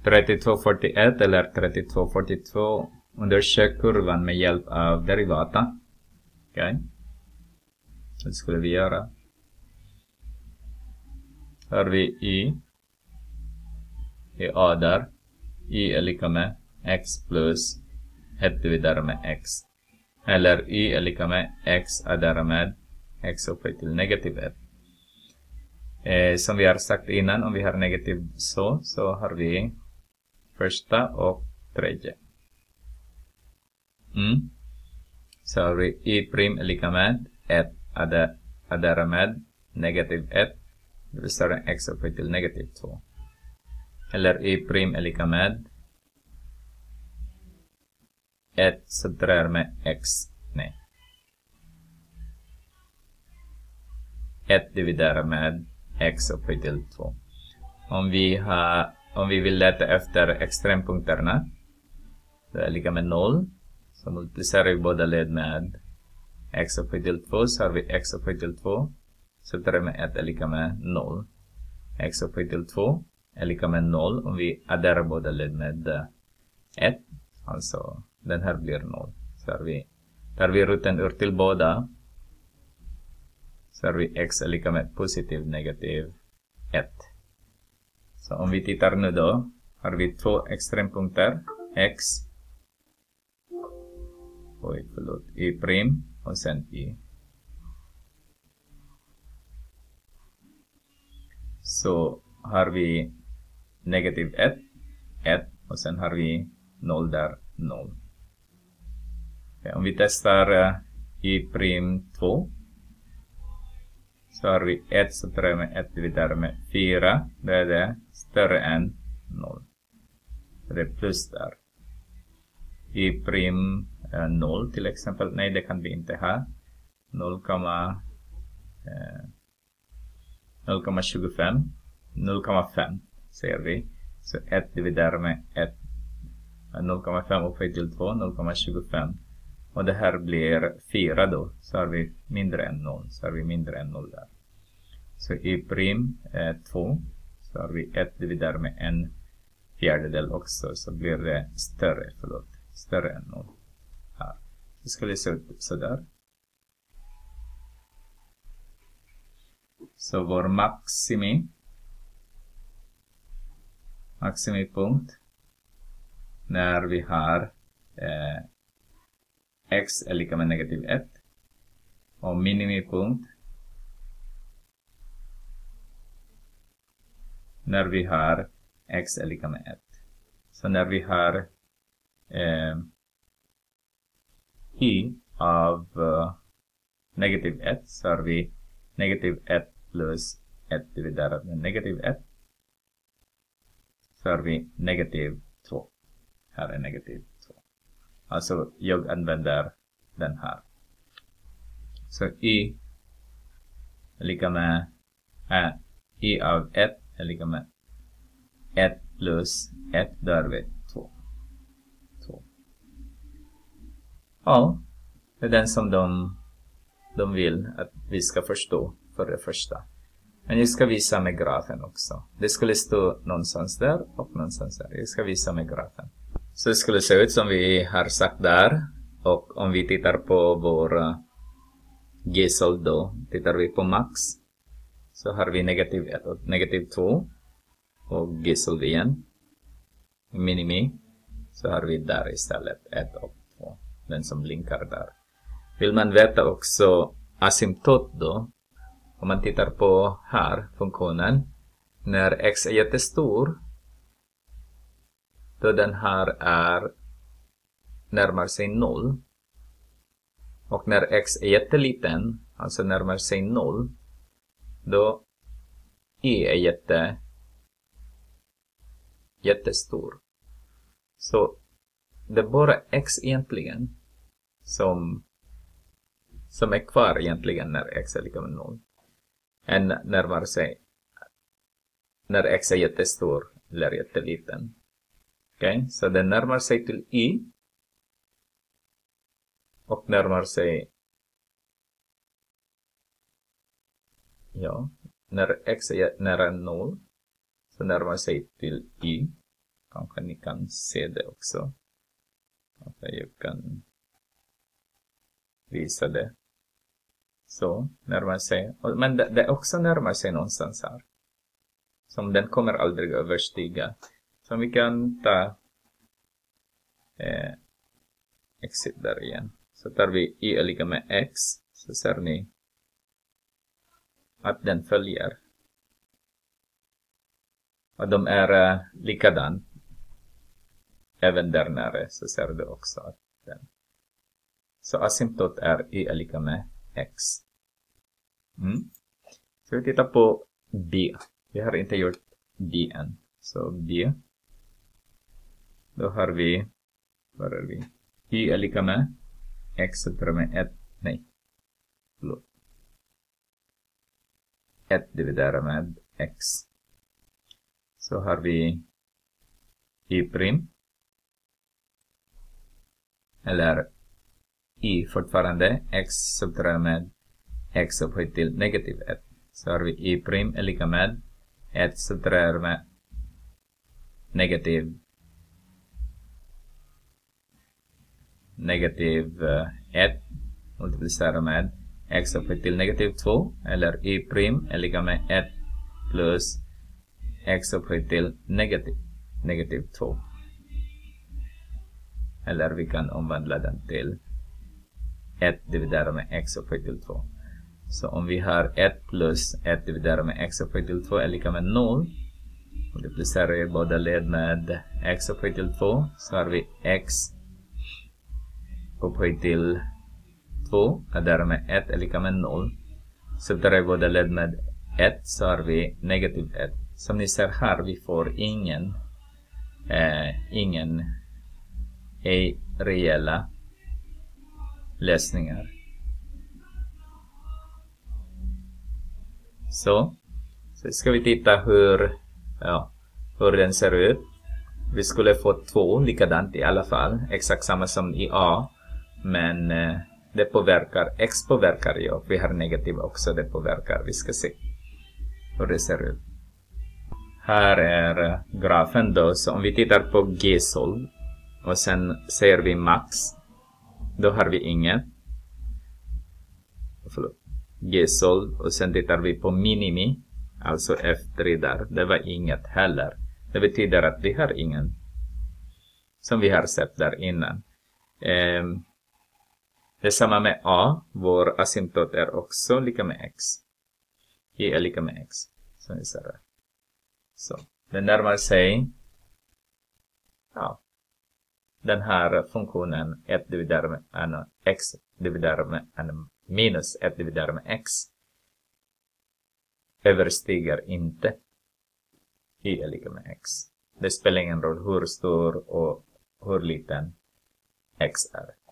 3241 eller 3242. Undersök kurvan med hjälp av derivata. Okej. Det skulle vi göra. Har vi y i a där. Y är lika med x plus 1 dividerat med x. Eller y är lika med x adderat med x upphöjt till negativ 1. Som vi har sagt innan, om vi har negativ så har vi första och tredje. Så har vi y prim är lika med 1 adderat med negativ 1. Det vill säga x upphöjt till negativ 2. Eller y prim är lika med 1 subtraherar med x. Nej. 1 dividerat med x upphöjt till 2. Om vi vill leta efter extrempunkterna, det är lika med 0. Så multiplicerar vi båda led med x upphöjt till 2, så har vi x upphöjt till 2. Subtraherar med 1 är lika med 0. X upphöjt till 2 är lika med 0 om vi adderar båda led med 1. Alltså den här blir 0. Så tar vi roten ur till båda. Så har vi x är lika med positiv negativ 1. Så om vi tittar nu då, har vi två extrempunkter. X. Y prim och sen y. Så har vi negativ 1 och sen har vi 0 där, 0. Om vi testar y prim 2 så har vi 1 subtraherat med 1 dividerat med 4. Det är det större än 0. Så det är plus där. Y prim 0 till exempel. Nej, det kan vi inte ha. 0,25. 0,5 säger vi. Så 1 dividerat med 1. 0,5 upphöjt till 2. 0,25. Och det här blir 4 då. Så har vi mindre än 0. Så har vi mindre än 0 där. Så y prim är 2. Så har vi 1 dividerat med en fjärdedel också. Så blir det större än 0. Här. Så ska vi se ut sådär. Så vår maximipunkt när vi har x är lika med negativ 1 och minimipunkt när vi har x är lika med 1. Så när vi har y av negativ 1 så har vi negativ 1 plus 1 dividerat med negativ 1. Så har vi negativ 2. Här är negativ 2. Alltså jag använder den här. Så y är lika med y av 1 är lika med 1 plus 1 där vid 2. Ja, det är den som de vill att vi ska förstå för det första. Men jag ska visa med grafen också. Det skulle stå någonstans där och någonstans där. Jag ska visa med grafen. Så det skulle se ut som vi har sagt där. Och om vi tittar på vår G-sold då, tittar vi på max. Så har vi negativ 1 och negativ 2. Och G-sold igen. Minimi. Så har vi där istället 1 och 2. Den som blinkar där. Vill man veta också asymptot då. Om man tittar på här funktionen. När x är jättestor. Då den här närmar sig 0. Och när x är jätteliten. Alltså närmar sig 0. Då y är jättestor. Så det är bara x egentligen. Som är kvar egentligen när x är lika med 0. Än närmar sig när x är jättestor eller jätteliten. Okej, så den närmar sig till y. Och närmar sig. Ja, när x är nära 0. Så närmar sig till y. Men ni kan se det också. Att jag kan visa det. Så, närmar sig. Men det också närmar sig någonstans här. Som den kommer aldrig överstiga. Så vi kan ta exit där igen. Så tar vi y är lika med x. Så ser ni att den följer. Och de är likadan. Även där nere så ser du också att den. Så asymptot är y är lika med x. Så vi tittar på b. Vi har inte gjort b än. Så b. Då har vi, var är vi? Y är lika med x så med 1, nej. Förlåt. 1 dividerat med x. Så har vi y prim. Eller y fortfarande x subtraherar med x upphöjt till negativ 1. Så har vi y prim är lika med 1 subtraherar med negativ 1 multiplicerar med x upphöjt till negativ 2. Eller y prim är lika med 1 plus x upphöjt till negativ 2. Eller vi kan omvandla den till 1 dividerat med x upphöjt till 2. Så om vi har 1 plus 1 dividerat med x upphöjt till 2 är lika med 0. Multiplicerar jag båda led med x upphöjt till 2. Så har vi x upphöjt till 2 är därmed 1 är lika med 0. Subtraherar jag båda led med 1 så har vi negativ 1. Som ni ser här vi får ingen reella lösningar. Så ska vi titta hur den ser ut. Vi skulle få 2 likadant i alla fall. Exakt samma som i A. Men det påverkar. X påverkar ju. Vi har negativ också. Det påverkar. Vi ska se hur det ser ut. Här är grafen då. Så om vi tittar på G-sol. Och sen ser vi max. Då har vi inget. G-sol. Och sen tittar vi på minimi. Alltså F3 där. Det var inget heller. Det betyder att vi har ingen. Som vi har sett där innan. Det är samma med A. Vår asymptot är också lika med x. Y är lika med x. Som vi ser här. Så. Den närmar sig. Den här funktionen 1 dividerat med x dividerat med minus 1 dividerat med x överstiger inte y är lika med x. Det spelar ingen roll hur stor och hur liten x är.